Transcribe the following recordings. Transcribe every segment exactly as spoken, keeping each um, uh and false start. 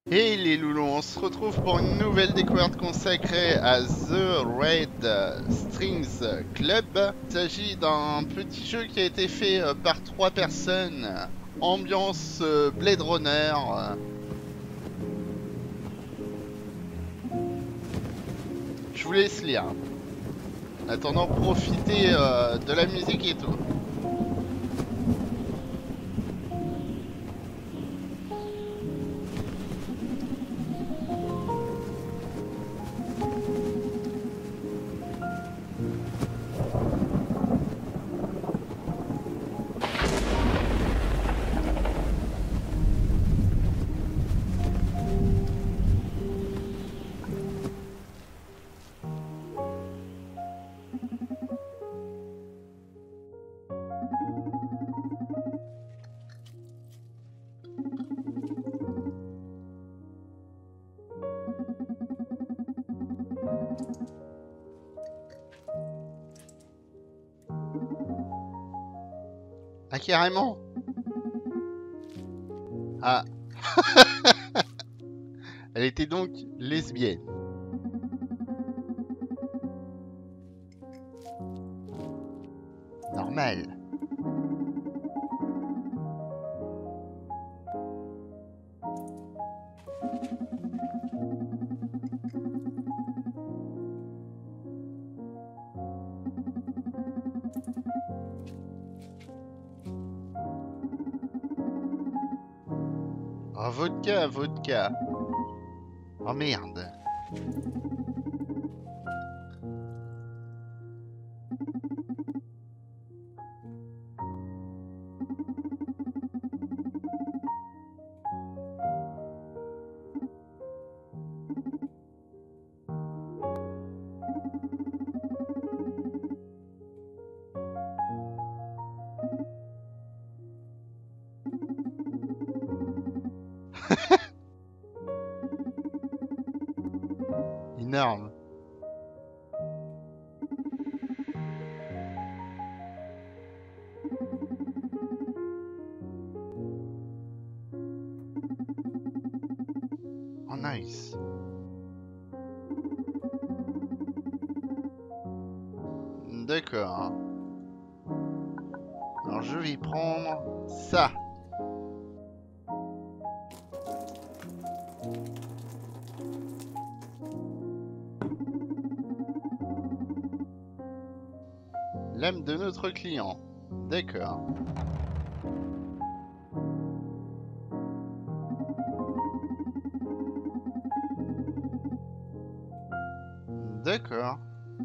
Hey les loulous, on se retrouve pour une nouvelle découverte consacrée à The Red Strings Club. Il s'agit d'un petit jeu qui a été fait euh, par trois personnes. Ambiance euh, Blade Runner. Je vous laisse lire. En attendant, profitez euh, de la musique et tout. Ah carrément. Ah, elle était donc lesbienne. Normal. Oh, vodka, vodka. Oh merde. Énorme. Oh nice. D'accord. Alors je vais prendre ça. L'âme de notre client. D'accord. D'accord.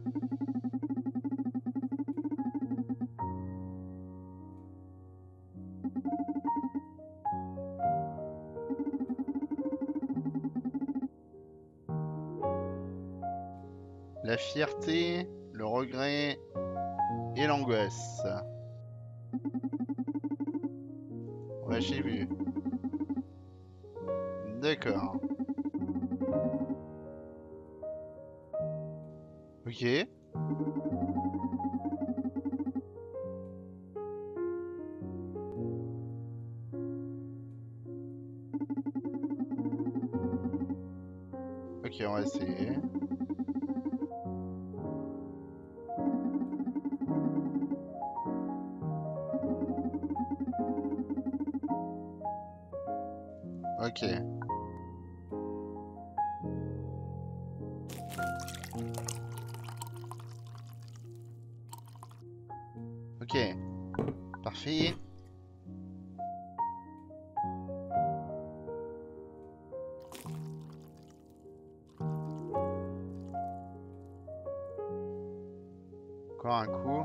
La fierté, le regret et l'angoisse. Ouais, j'ai vu. D'accord. Ok. Ok, on va essayer. Ok. Ok. Parfait. Encore un coup.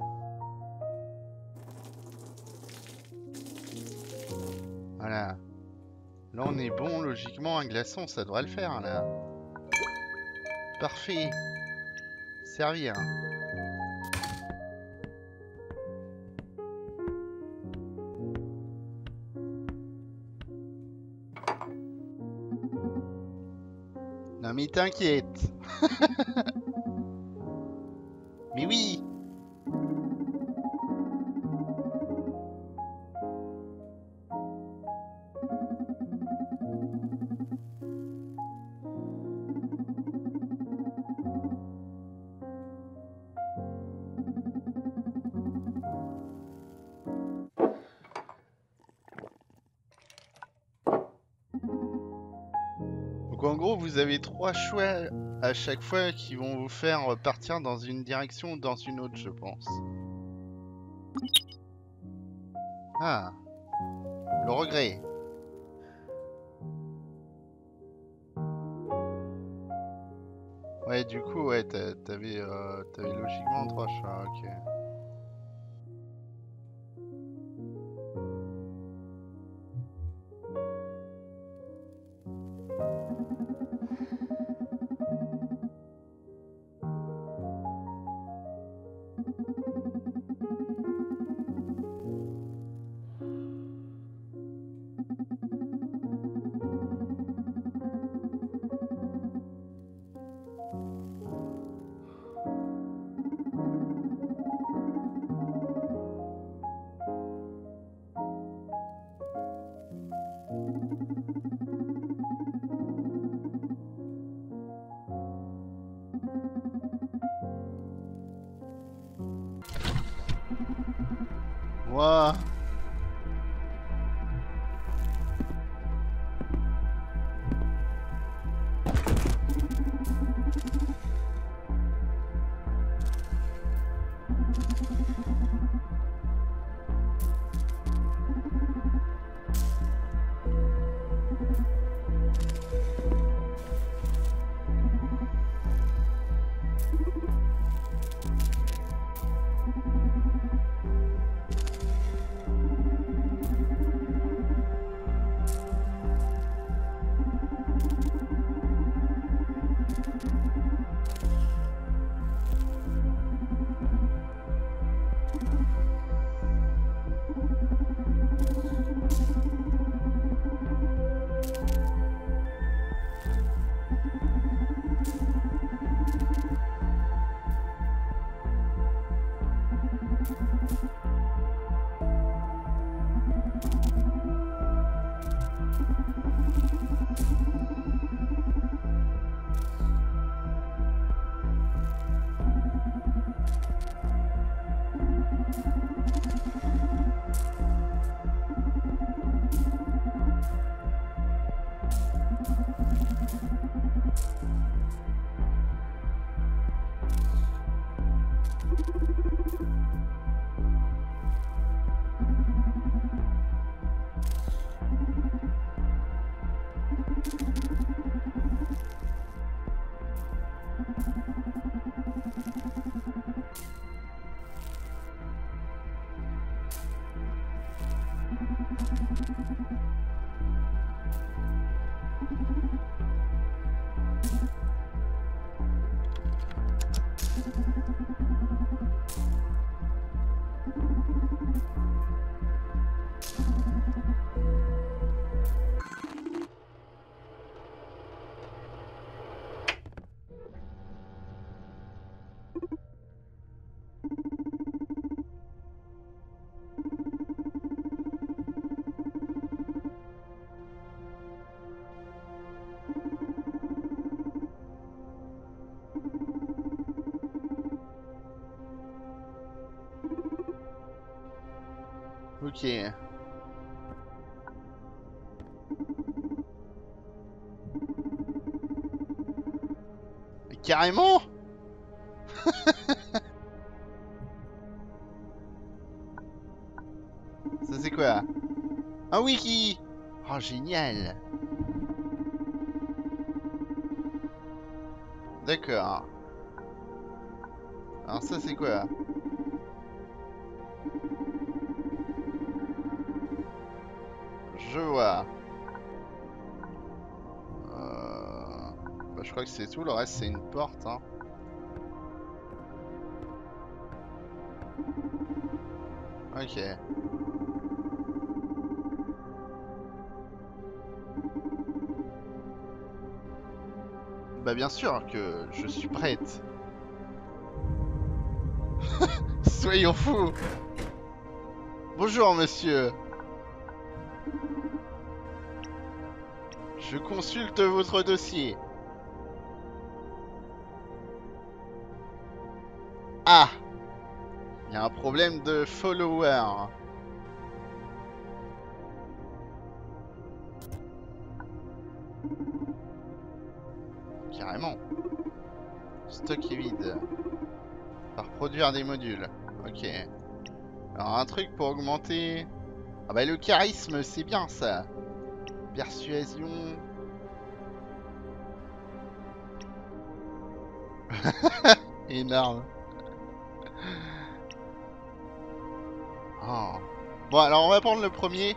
Voilà. Là, on est bon. Logiquement, un glaçon, ça devrait le faire, là. Parfait. Servir. Non, mais t'inquiète. Mais oui. Donc en gros, vous avez trois choix à chaque fois qui vont vous faire partir dans une direction ou dans une autre, je pense. Ah, le regret. Ouais, du coup, ouais, t'a- t'avais euh, t'avais logiquement trois choix, ok. Ouah. Ok. Mais carrément. Ça c'est quoi? Un wiki. Oh génial. D'accord. Alors ça c'est quoi? Je vois. Euh... Bah, je crois que c'est tout, le reste c'est une porte, hein. Ok. Bah bien sûr que je suis prête. Soyons fous. Bonjour monsieur. Je consulte votre dossier. Ah! Il y a un problème de follower. carrément. Stock est vide. Par produire des modules. Ok. Alors un truc pour augmenter... Ah bah le charisme, c'est bien ça. Persuasion... Énorme. Oh. Bon alors on va prendre le premier.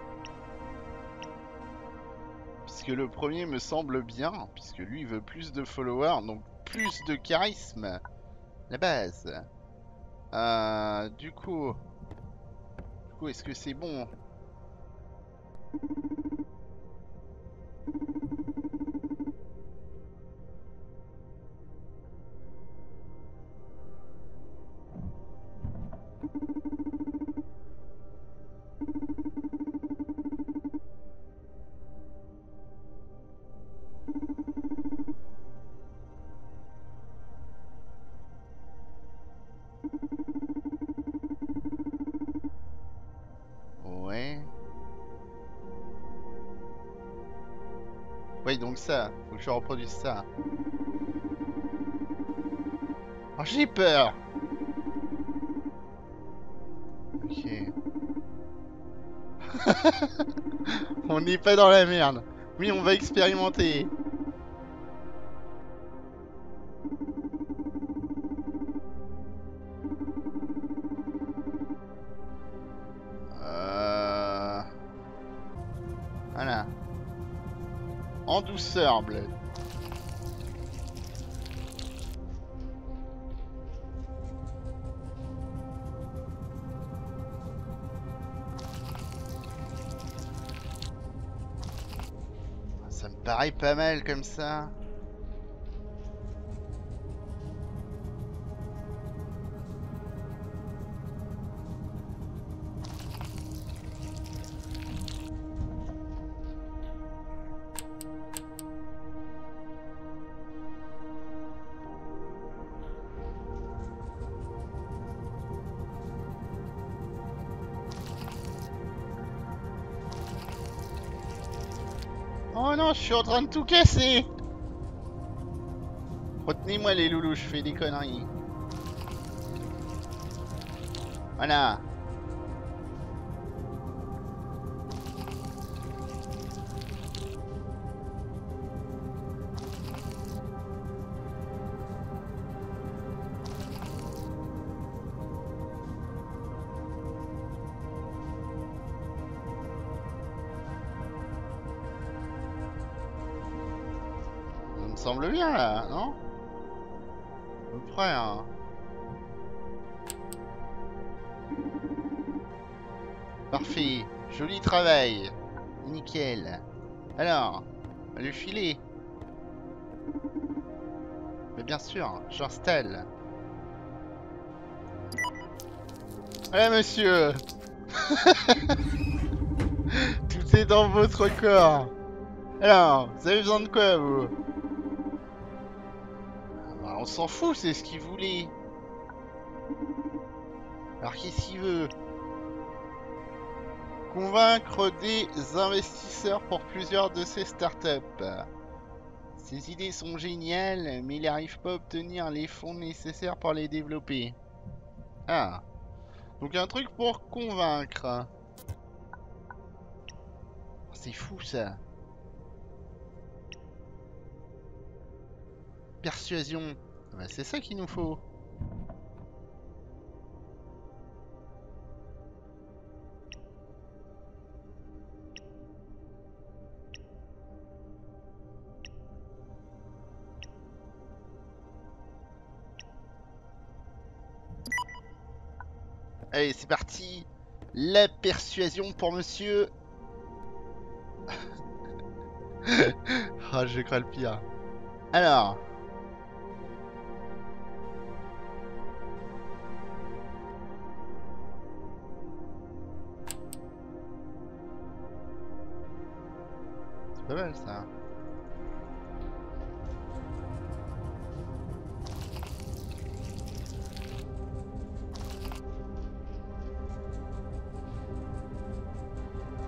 Puisque le premier me semble bien. Puisque lui il veut plus de followers. Donc plus de charisme. La base. Euh, du coup... Du coup est-ce que c'est bon? Ouais. Oui, donc ça. Faut que je reproduise ça. Oh, j'ai peur. Ok. On n'est pas dans la merde. Oui, on va expérimenter. Euh... Voilà. En douceur, bleu. Ça me paraît pas mal comme ça. Oh non, je suis en train de tout casser. Retenez-moi les loulous, je fais des conneries. Voilà. Ça me semble bien là, non? À peu près, hein. Parfait. Joli travail. Nickel. Alors, le filet. Mais bien sûr, j'installe. Voilà, monsieur. Tout est dans votre corps. Alors, vous avez besoin de quoi, vous? Ah bah, on s'en fout, c'est ce qu'il voulait. Alors, qu'est-ce qu'il veut? Convaincre des investisseurs pour plusieurs de ces startups. Ces idées sont géniales, mais il n'arrive pas à obtenir les fonds nécessaires pour les développer. Ah. Donc un truc pour convaincre. C'est fou ça. Persuasion. Bah, c'est ça qu'il nous faut. Allez, c'est parti. La persuasion pour monsieur. Ah, oh, je crains le pire. Alors. C'est pas mal ça.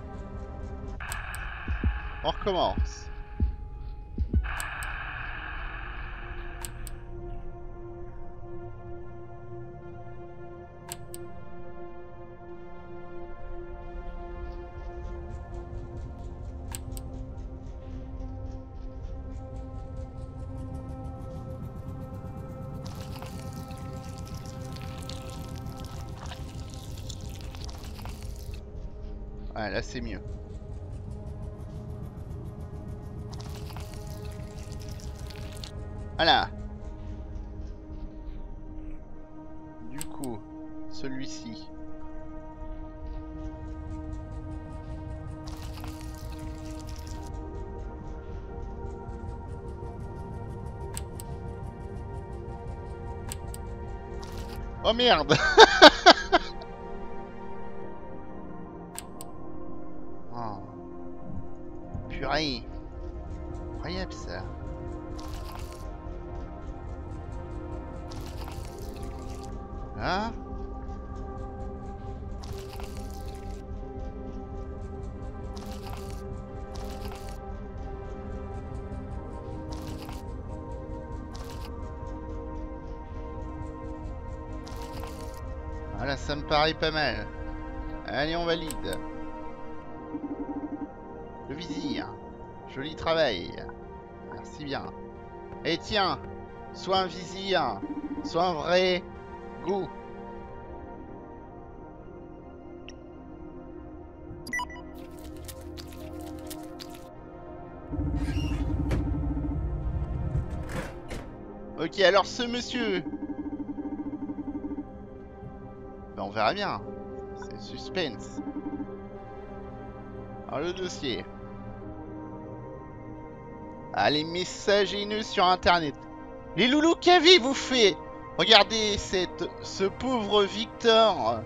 On recommence. Ouais, là c'est mieux. Voilà. Du coup, celui-ci. Oh merde. Oh. Purée. Incroyable ça. Hein? Voilà, ça me paraît pas mal. Allez, on valide. Le vizir. Joli travail. Merci bien. Et tiens, sois un vizir, sois un vrai go. Ok, alors ce monsieur... Ben, on verra bien. C'est suspense. Alors le dossier. Ah, les messages haineux sur internet. Les loulous, qu'avez-vous fait? Regardez cette, ce pauvre Victor.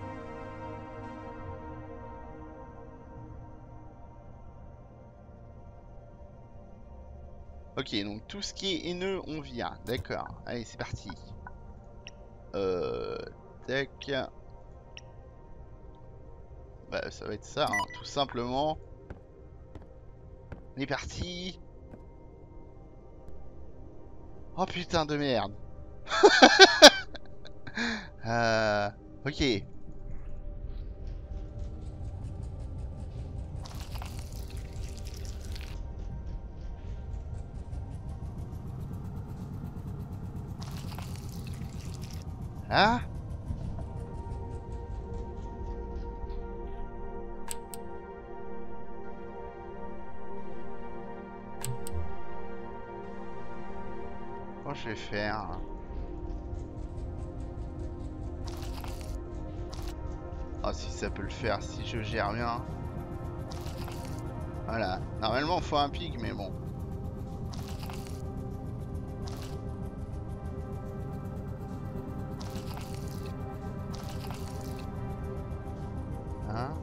Ok, donc tout ce qui est haineux, on vire. D'accord. Allez, c'est parti. Euh... Tac. Bah, ça va être ça, hein, tout simplement. On est parti. Oh putain de merde. euh... Ok. Là. Comment je vais faire? Ah, si ça peut le faire, si je gère bien. Voilà. Normalement, il faut un pic, mais bon. Hein?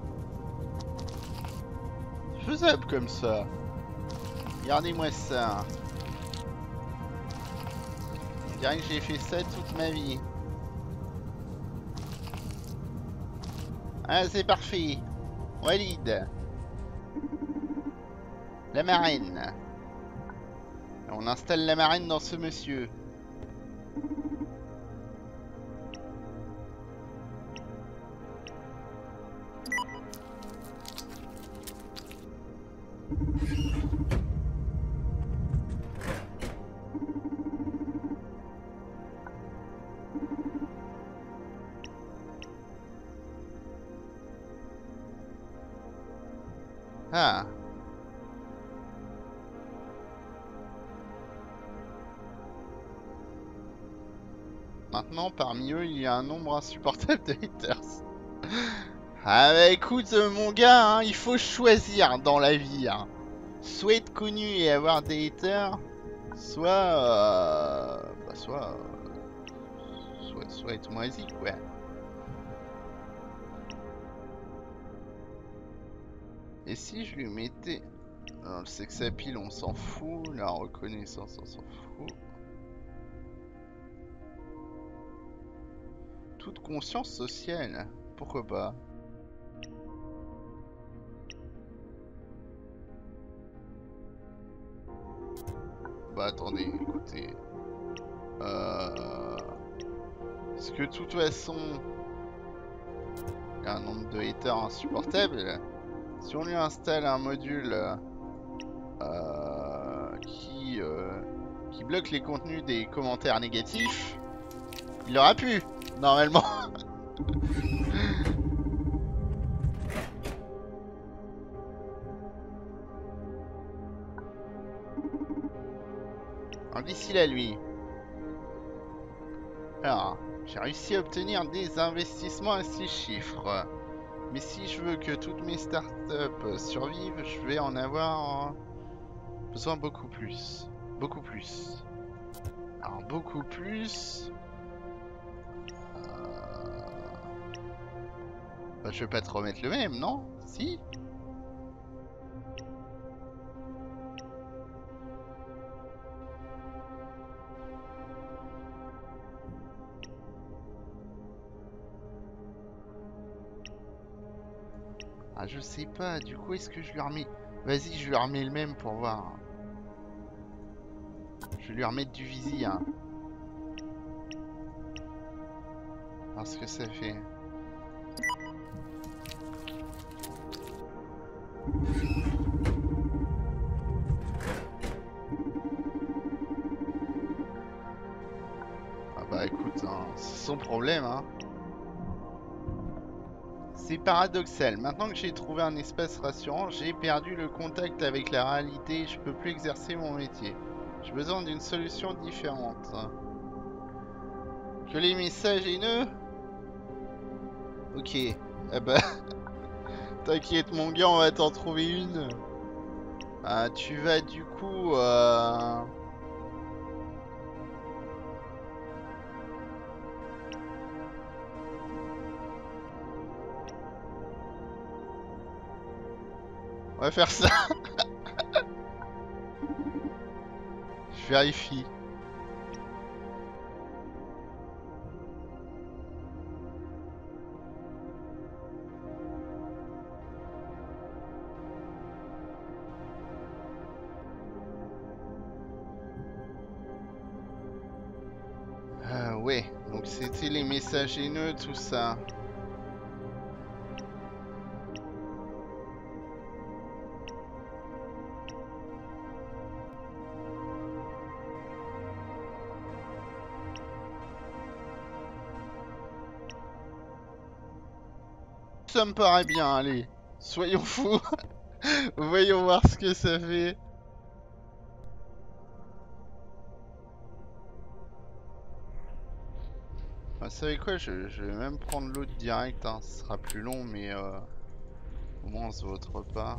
Faisable comme ça. Regardez-moi ça. On dirait que j'ai fait ça toute ma vie. Ah, c'est parfait. Walid. La marraine. On installe la marraine dans ce monsieur. Ah. Maintenant, parmi eux, il y a un nombre insupportable de haters. Ah bah écoute, euh, mon gars, hein, il faut choisir dans la vie. Hein. Soit être connu et avoir des haters, soit... Euh, bah soit, euh, soit... Soit être moisi, quoi. Et si je lui mettais... Non, le sex appeal, on s'en fout. La reconnaissance, on s'en fout. Toute conscience sociale, pourquoi pas? Bah attendez, écoutez. Euh... Parce que de toute façon, il y a un nombre de haters insupportable. Si on lui installe un module euh, qui, euh, qui bloque les contenus des commentaires négatifs, il aura pu, normalement. Alors d'ici là, lui. Alors, j'ai réussi à obtenir des investissements à six chiffres. Mais si je veux que toutes mes startups survivent, je vais en avoir besoin beaucoup plus. Beaucoup plus. Alors beaucoup plus... Euh... Bah, je vais pas te remettre le même, non? Si? Ah, je sais pas, du coup, est-ce que je lui remets... Vas-y, je lui remets le même pour voir. Je vais lui remettre du visi, hein. Voir ce que ça fait. Ah bah écoute, hein, c'est son problème, hein. C'est paradoxal. Maintenant que j'ai trouvé un espace rassurant, j'ai perdu le contact avec la réalité et je peux plus exercer mon métier. J'ai besoin d'une solution différente. Que les messages haineux? Ok. Ah bah... T'inquiète mon gars, on va t'en trouver une. Ah, tu vas du coup... Euh... On va faire ça. Je vérifie. Euh, ouais, donc c'était les messages haineux, tout ça. Ça me paraît bien, allez. Soyons fous. Voyons voir ce que ça fait. Vous savez quoi, je, je vais même prendre l'autre direct, hein. Ce sera plus long, mais euh, au moins on se vautre pas.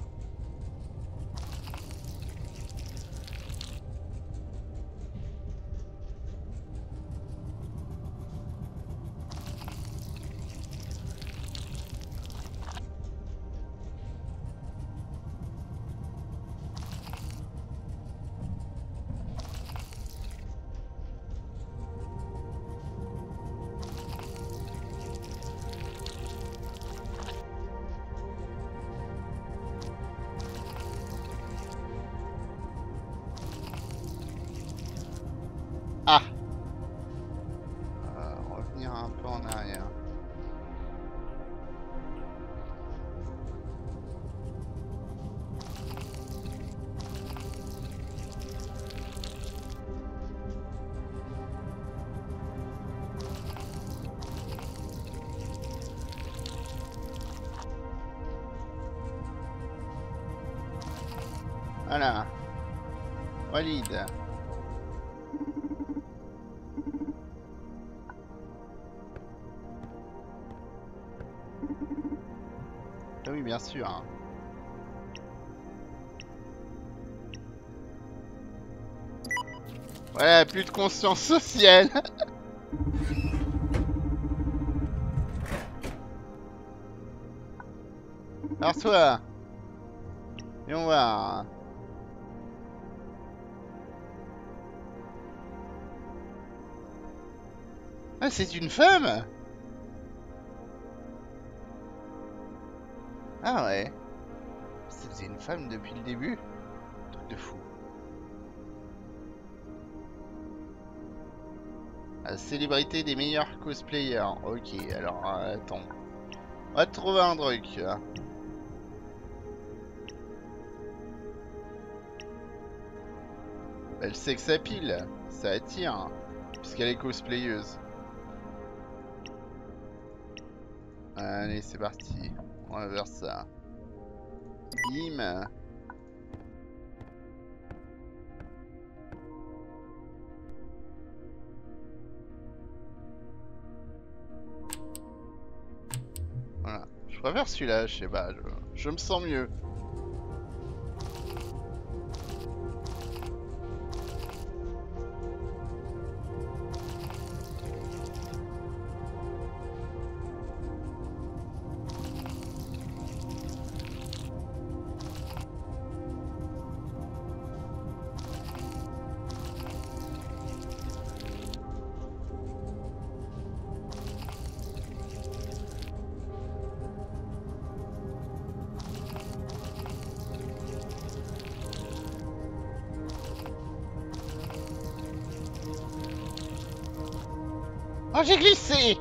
Ah, euh, revenir un peu en arrière. Voilà. Walid. Ah oui, bien sûr, hein. Voilà, plus de conscience sociale. Alors toi, et on va. Ah, c'est une femme? Ah ouais. C'était une femme depuis le début? Truc de fou. La célébrité des meilleurs cosplayers. Ok, alors euh, attends. On va te trouver un truc. Elle sait que ça pile. Ça attire. Puisqu'elle est cosplayeuse. Allez, c'est parti. On va vers ça. Bim. préfère celui-là, je sais pas, je, je me sens mieux. Oh, j'ai glissé!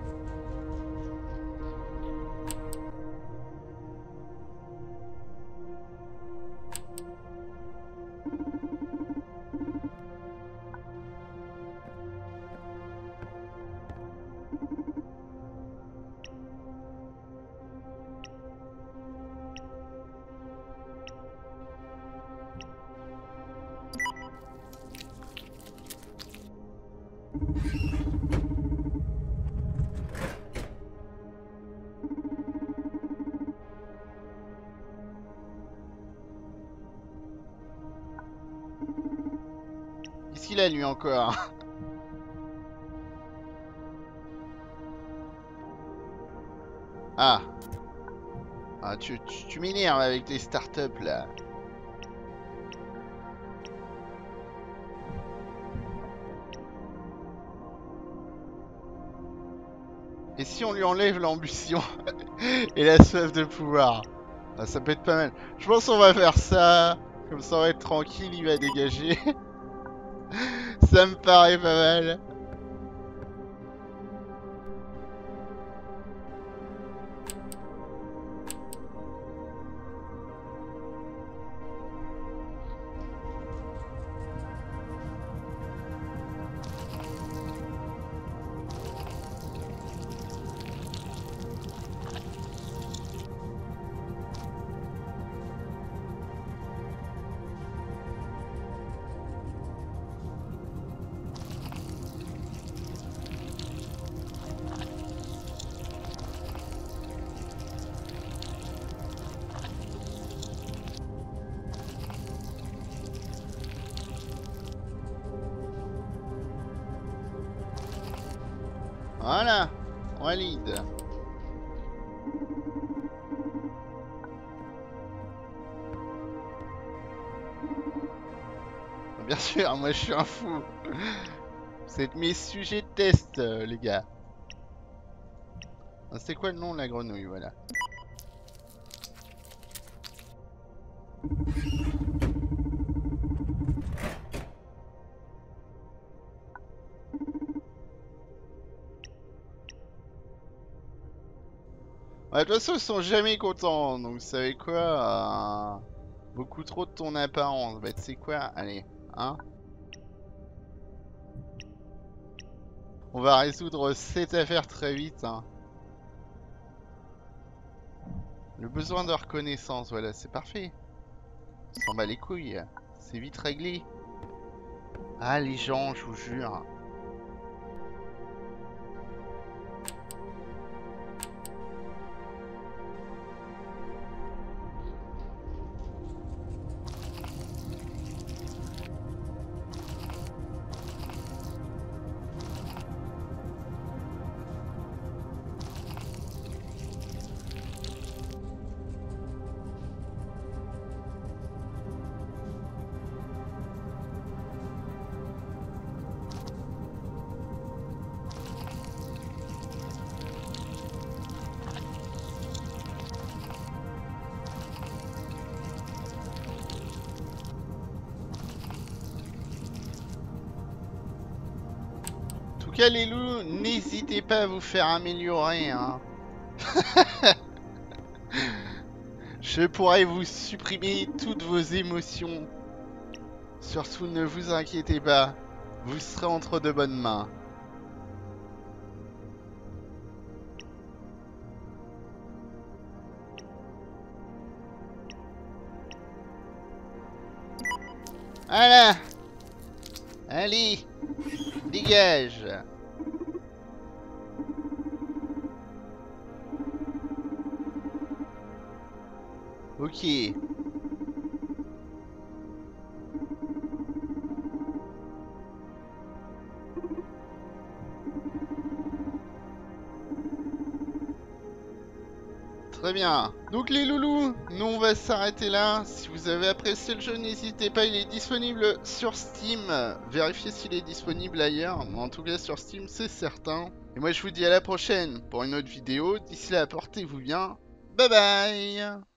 Qu'est-ce qu'il a lui encore? Ah. Ah, tu, tu, tu m'énerves avec tes startups là. Et si on lui enlève l'ambition et la soif de pouvoir? Ah, ça peut être pas mal. Je pense qu'on va faire ça. Comme ça on va être tranquille, il va dégager. Ça me paraît pas mal. Voilà, on valide. Bien sûr, moi je suis un fou. C'est mes sujets de test, euh, les gars. C'est quoi le nom de la grenouille, voilà. Ouais, de toute façon, ils sont jamais contents, donc vous savez quoi, euh, beaucoup trop de ton apparence. Bah, tu sais quoi, allez, hein. On va résoudre cette affaire très vite, hein. Le besoin de reconnaissance, voilà, c'est parfait. On s'en bat les couilles, c'est vite réglé. Ah, les gens, je vous jure. En tout cas, les loups, n'hésitez pas à vous faire améliorer, hein. Je pourrais vous supprimer toutes vos émotions. Surtout, ne vous inquiétez pas. Vous serez entre de bonnes mains. Voilà. Allez. Dégage. Ok. Très bien. Donc les loulous, nous on va s'arrêter là. Si vous avez apprécié le jeu, n'hésitez pas, il est disponible sur Steam. Vérifiez s'il est disponible ailleurs. Mais en tout cas sur Steam, c'est certain. Et moi je vous dis à la prochaine pour une autre vidéo. D'ici là, portez-vous bien. Bye bye.